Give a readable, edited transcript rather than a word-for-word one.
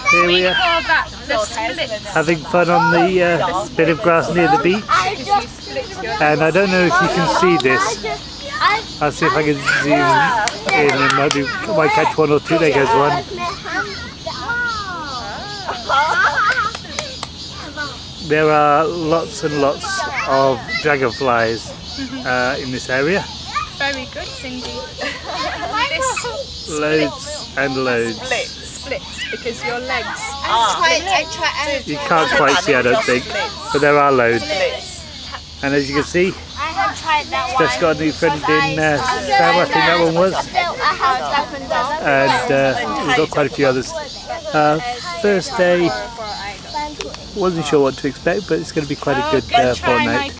Here we are, having fun on the bit of grass near the beach. And I don't know if you can see this. I'll see if I can zoom in and might catch one or two. There goes one. There are lots and lots of dragonflies in this area. Very good, Cindy. Loads and loads. Splits, because your legs. You can't quite see, I don't think, but there are loads. And as you can see, just got a new friend in Sam, I think that one was. And we've got quite a few others. First day, wasn't sure what to expect, but it's going to be quite a good fortnight.